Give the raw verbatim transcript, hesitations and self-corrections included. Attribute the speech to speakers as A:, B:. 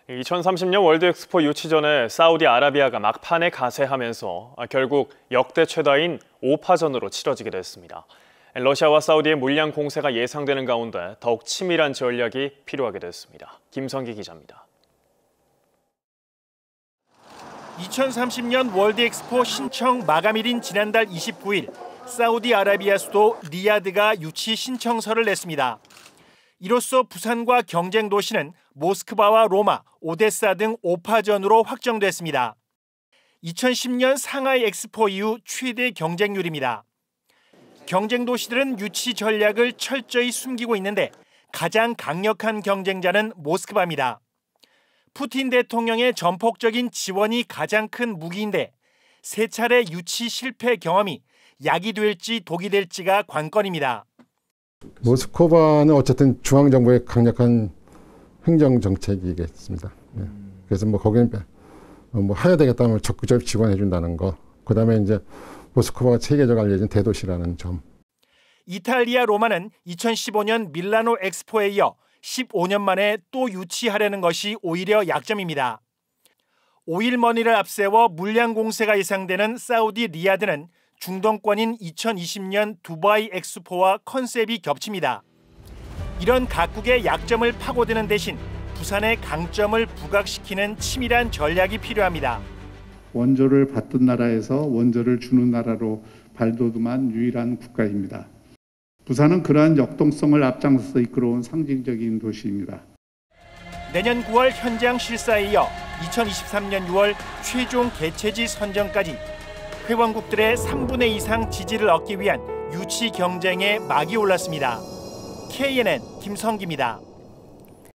A: 이천삼십 년 월드엑스포 유치전에 사우디아라비아가 막판에 가세하면서 결국 역대 최다인 오 파전으로 치러지게 됐습니다. 러시아와 사우디의 물량 공세가 예상되는 가운데 더욱 치밀한 전략이 필요하게 됐습니다. 김성기 기자입니다.
B: 이천삼십 년 월드엑스포 신청 마감일인 지난달 이십구 일 사우디아라비아 수도 리야드가 유치 신청서를 냈습니다. 이로써 부산과 경쟁 도시는 모스크바와 로마, 오데사 등 오 파전으로 확정됐습니다. 이천십 년 상하이 엑스포 이후 최대 경쟁률입니다. 경쟁 도시들은 유치 전략을 철저히 숨기고 있는데 가장 강력한 경쟁자는 모스크바입니다. 푸틴 대통령의 전폭적인 지원이 가장 큰 무기인데 세 차례 유치 실패 경험이 약이 될지 독이 될지가 관건입니다.
C: 모스크바는 어쨌든 중앙정부의 강력한 행정정책이겠습니다. 음. 그래서 뭐 거기는 뭐 해야 되겠다면 적극적으로 지원해 준다는 거. 그다음에 이제 모스크바가 체계적으로 알려진 대도시라는 점.
B: 이탈리아 로마는 이천십오 년 밀라노 엑스포에 이어 십오 년 만에 또 유치하려는 것이 오히려 약점입니다. 오일머니를 앞세워 물량 공세가 예상되는 사우디 리야드는 중동권인 이천이십 년 두바이 엑스포와 컨셉이 겹칩니다. 이런 각국의 약점을 파고드는 대신 부산의 강점을 부각시키는 치밀한 전략이 필요합니다.
D: 원조를 받던 나라에서 원조를 주는 나라로 발돋움한 유일한 국가입니다. 부산은 그러한 역동성을 앞장서서 이끌어온 상징적인 도시입니다.
B: 내년 구월 현장 실사에 이어 이천이십삼 년 유월 최종 개최지 선정까지 회원국들의 삼분의 이 이상 지지를 얻기 위한 유치 경쟁에 막이 올랐습니다. 케이엔엔 김성기입니다.